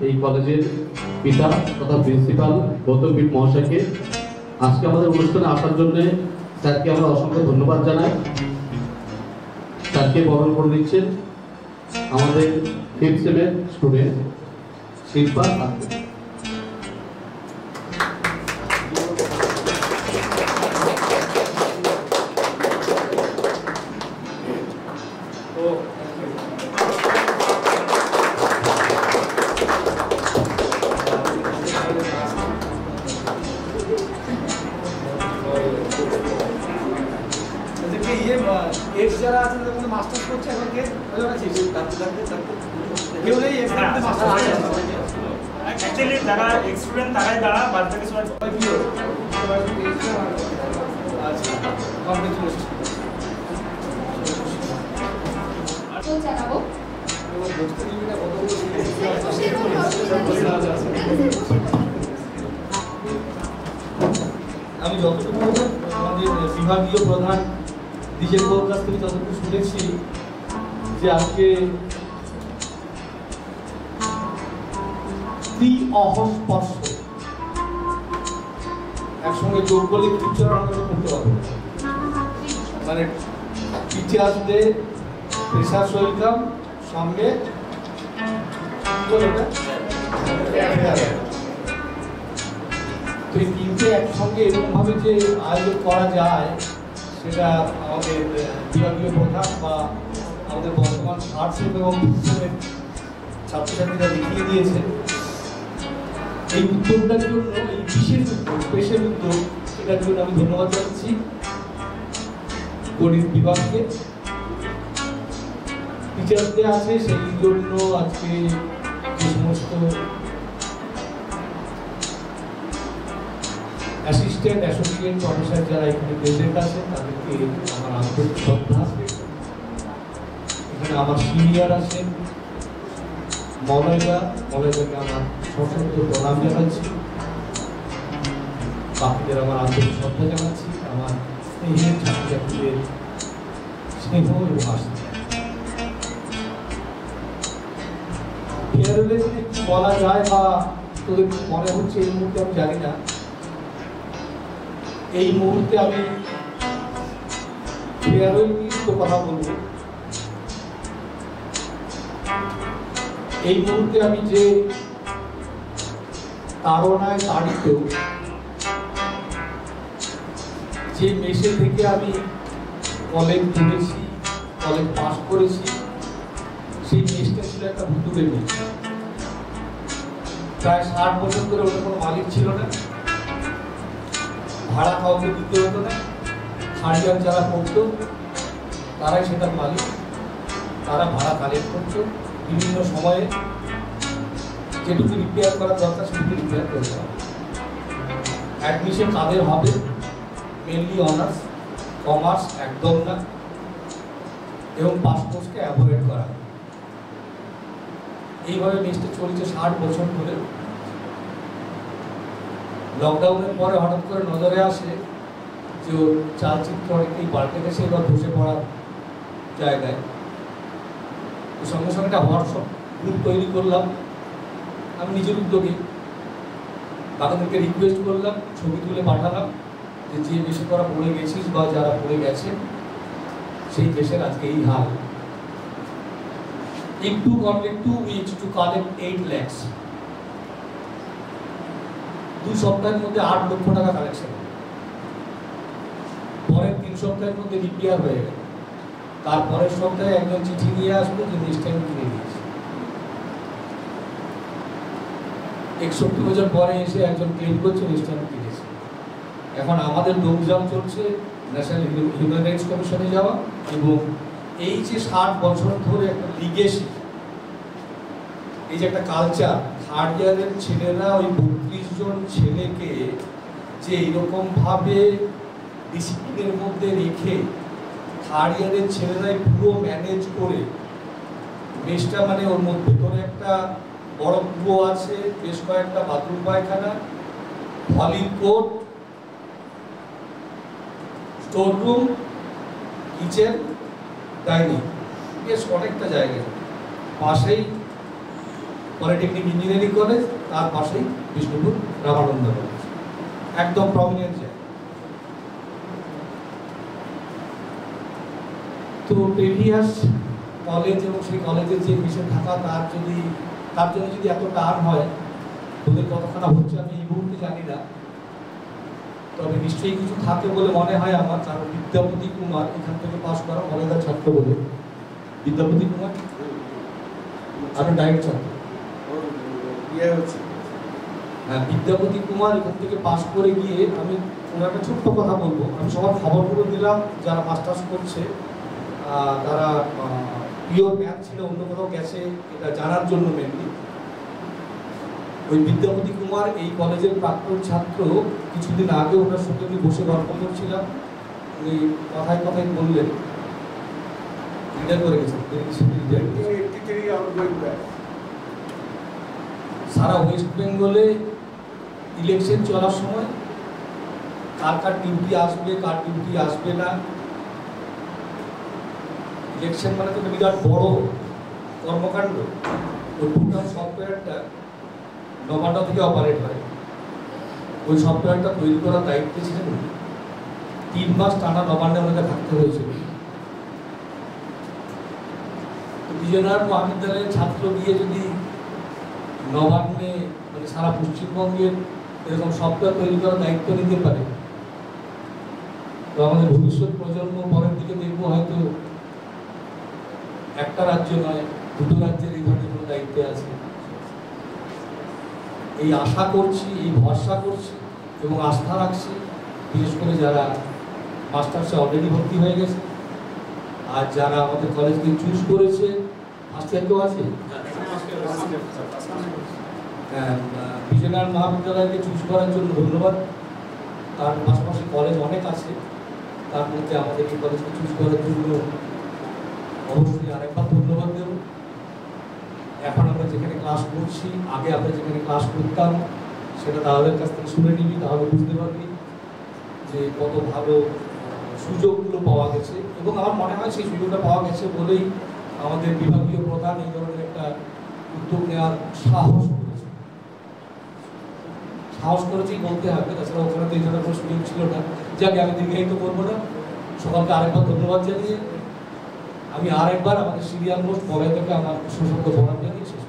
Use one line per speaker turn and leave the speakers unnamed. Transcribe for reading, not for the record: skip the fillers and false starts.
এই কলেজের পিতা তথা প্রিন্সিপাল গৌতম বিট মহাশয়কে আজকে আমাদের অনুষ্ঠানে আসার জন্য স্যারকে আমরা অসংখ্য ধন্যবাদ জানাই। স্যারকে বরণ করে দিচ্ছেন আমাদের 5th সেমের স্টুডেন্ট শিল্পা।
মাস্টার্স করছে এখন কে কেউ নেই
অ্যাকচুয়ালি যারা স্টুডেন্ট তারাই দাঁড়া বাদ বাকি সবাই
জানাবো
আমি যতটুকু আমাদের বিভাগীয় প্রধান দিজের কাছ থেকে যতটুকু শুনেছি যে আজকে অহস্পর্শ একসঙ্গে যোগ করলে উচ্চারণ আমরা করতে পারবো, মানে টিচার্সদের ফ্রেশার্স ওয়েলকাম সঙ্গে তো এই তিনটে একসঙ্গে এরকম ভাবে যে আয়োজন করা যায় সেটা আমাদের বিভাগীয় প্রধান বা আমাদের বর্তমান আর্টস এবং ছাত্রছাত্রীরা দেখিয়ে দিয়েছে। এই উদ্যোগটার জন্য, এই বিশেষ উদ্যোগ, স্পেশাল উদ্যোগ, এটার জন্য আমি ধন্যবাদ জানাচ্ছি গণিত বিভাগকে। টিচারদের আছে সেই জন্য আজকে যে সমস্ত অ্যাসিস্ট্যান্ট অ্যাসোসিয়েট প্রফেসর যারা এখানে প্রেজেন্ট আছে তাদেরকে আমার আন্তরিক শ্রদ্ধা। এখানে আমার সিনিয়র আছেন মলয়দাকে আমার সশস্ত্র প্রণাম জানাচ্ছি, বাকিদের আমার আন্তরিক শ্রদ্ধা জানাচ্ছি, আমার স্নেহের ছাত্রছাত্রীদের স্নেহ এবং আশীর্বাদ। ফেয়ারওয়েলে যদি বলা যায় বা তোদের মনে হচ্ছে এই মুহূর্তে আমি জানি না, এই মুহূর্তে আমি ফেয়ারওয়েল নিয়ে তো কথা বলবো। এই মুহূর্তে আমি যে তাড়নায় তাড়িত, যে মেশে থেকে আমি কলেজ পড়েছি, কলেজ পাস করেছি, সেই মেশটা ছিল একটা ভুতুড়ে মেশ। প্রায় 60 বছর ধরে ওটা কোনো মালিক ছিল না, ভাড়া কাউকে দিতে হতো না, সার্জন যারা করতো তারাই সেটার মালিক, তারা ভাড়া কালেক্ট করতো, বিভিন্ন সময়ে যেটুকু রিপেয়ার করার দরকার সেটুকু রিপেয়ার করতে হবে। অ্যাডমিশন তাদের হবে মেনলি অনার্স, কমার্স একদম না, এবং পাস কোর্সকে অ্যাভয়েড করা। এইভাবে মেসটা চলছে 60 বছর ধরে। লকডাউনের পরে হঠাৎ করে নজরে আসে যে চালচিত্র অনেকটাই পাল্টে গেছে এবার বসে পড়ার জায়গায়। তো সঙ্গে সঙ্গে একটা হোয়াটসঅ্যাপ গ্রুপ তৈরি করলাম আমি নিজের উদ্যোগে, তাদেরকে রিকোয়েস্ট করলাম, ছবি তুলে পাঠালাম যে যে বেশি করা পড়ে গেছিস বা যারা পড়ে গেছে সেই দেশের আজকে এই হাল। It took only 2 weeks to collect 8 lakhs. 2 সপ্তাহের মধ্যে 8 লক্ষ টাকা কালেকশন। পরের 3 সপ্তাহের মধ্যে রিপেয়ার হয়ে গেল। তারপরের সপ্তাহে একজন চিঠি নিয়ে আসলো যে জিনিসটা আমি কিনে দিয়েছি। 61 বছর পরে এসে একজন ক্লেম করছে জিনিসটা আমি কিনেছি। এখন আমাদের দৌড়ঝাঁপ চলছে ন্যাশনাল হিউম্যান রাইটস কমিশনে যাওয়া, এবং এই যে 60 বছর ধরে একটা লিগেসি, এই যে একটা কালচার, থার্ড ইয়ারের ছেলেরা ওই 32 জন ছেলেকে যে এইরকম ভাবে ডিসিপ্লিনের মধ্যে রেখে থার্ড ইয়ারের ছেলেরাই পুরো ম্যানেজ করে মেসটা, মানে ওর মধ্যে ভিতরে একটা বড় কুয়ো আছে, বেশ কয়েকটা বাথরুম পায়খানা, ভলির court, store room, kitchen, dining, বেশ অনেকটা জায়গা। পাশেই পলিটেকনিক ইঞ্জিনিয়ারিং কলেজ, তার পাশেই বিষ্ণুপুর রামানন্দ কলেজ, একদম প্রমিনেন্ট জায়গা। তো প্রিভিয়াস কলেজ এবং সেই কলেজের যে বিষয় থাকা তার জন্য যদি এত টান হয়, ওদের কতখানা হচ্ছে আমি এই মুহূর্তে জানি না, তবে নিশ্চয়ই কিছু থাকে বলে মনে হয় আমার। কারণ বিদ্যাপতি কুমার এখান থেকে পাশ করা কলেজের ছাত্র বলে, বিদ্যাপতি কুমার আমি ডাইরেক্ট ছাত্র। হ্যাঁ, বিদ্যাপতি কুমার এখান থেকে পাশ করে গিয়ে আমি ওনার একটা ছোট্ট কথা বলবো। আমি সবার খবরগুলো দিলাম, যারা মাস্টার্স করছে তারা পিওর ম্যাথ ছিল অন্য কোথাও গেছে এটা জানার জন্য মেনলি। ওই বিদ্যাপতি কুমার এই কলেজের প্রাক্তন ছাত্র। কিছুদিন আগে ওনার সঙ্গে আমি বসে গল্প করছিলাম, উনি কথায় কথায় বললেন রিটায়ার করে গেছেন। সারা ওয়েস্ট বেঙ্গলে ইলেকশন চলার সময় কার কার ডিউটি আসবে, কার ডিউটি আসবে না, ইলেকশন মানে তো বিরাট বড় কর্মকাণ্ড। ওই টোটাল সফটওয়্যারটা নবান্ন থেকে অপারেট হয়। ওই সফটওয়্যারটা তৈরি করার দায়িত্বে ছিলেন 3 মাস টানা নবান্নে ওনাকে থাকতে হয়েছিল। তো বিজয়নগর মহাবিদ্যালয়ের ছাত্র গিয়ে যদি নবান্নে মানে সারা পশ্চিমবঙ্গের এরকম সফটওয়্যার তৈরি করার দায়িত্ব নিতে পারে, তো আমাদের ভবিষ্যৎ প্রজন্ম পরের দিকে দেখবো হয়তো একটা রাজ্য নয় 2টো রাজ্যের এই ধরনের কোনো দায়িত্বে আছে। এই আশা করছি, এই ভরসা করছি এবং আস্থা রাখছি, বিশেষ করে যারা মাস্টার্সে অলরেডি ভর্তি হয়ে গেছে আর যারা আমাদের কলেজকে চুজ করেছে। ফার্স্ট ইয়ার কেউ আছে? বিজয়নগর মহাবিদ্যালয়কে চুজ করার জন্য ধন্যবাদ। তার পাশাপাশি কলেজ অনেক আছে, তার মধ্যে আমাদের এই কলেজকে চুজ করার জন্য অবশ্যই আরেকবার ধন্যবাদ দেব। এখন আমরা যেখানে ক্লাস করছি, আগে আমরা যেখানে ক্লাস করতাম সেটা তাদের কাছ থেকে শুনে নিবি, তাহলে বুঝতে পারবি যে কত ভালো সুযোগগুলো পাওয়া গেছে। এবং আমার মনে হয় সেই সুযোগটা পাওয়া গেছে বলেই আমাদের বিভাগীয় প্রধান এই ধরনের একটা উদ্যোগ নেওয়ার সাহস করেছেই বলতে হবে। তাছাড়া ওখানে তো এই ধরনের কোনো সুযোগ ছিল না। যাকে আমি দীর্ঘায়িত করবো না, সকালকে আরেকবার ধন্যবাদ জানিয়ে আমি আরেকবার আমাদের সিরিয়াল মোস্ট বলাই থেকে আমার সুসংখ্য প্রণাম জানিয়ে শেষ